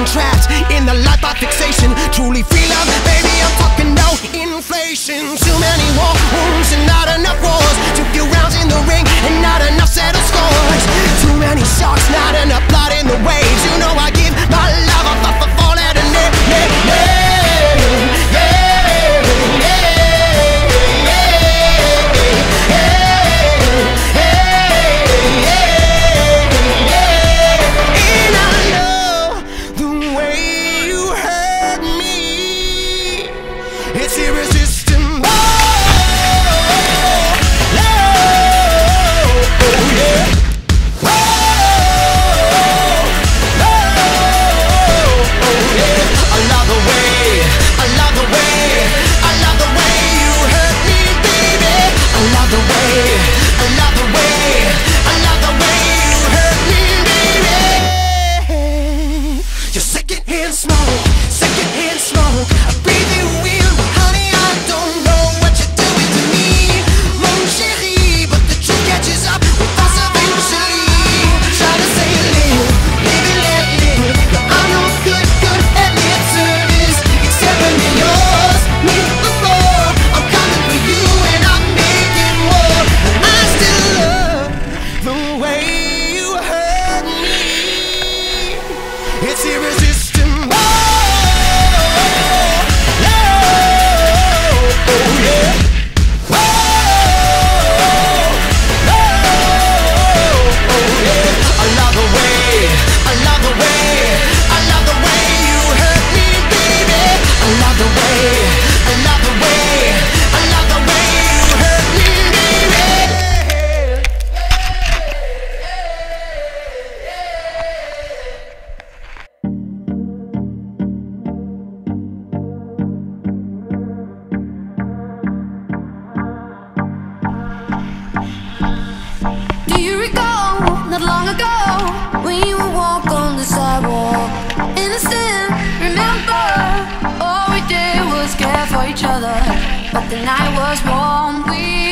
been trapped in the life of fixation. Truly free love, baby, I'm talking no inflation. Too many war wounds and not enough wars. Too few rounds in the ring and not enough settled scores. Too many sharks, not enough blood in the waves. You know I give my love a fall at a net. It's irresistible. Secondhand smoke, I breathe you in, but honey, I don't know what you're doing to me, mon chéri. But the truth catches up with us eventually. Try to say live, live and let live, but I'm no good at lip service, except when you're yours, me before. I'm coming for you and I'm making war, but I still love the way you hurt me. It's irresistible. Do you recall, not long ago, when you would walk on the sidewalk? Innocent, remember, all we did was care for each other. But the night was warm, we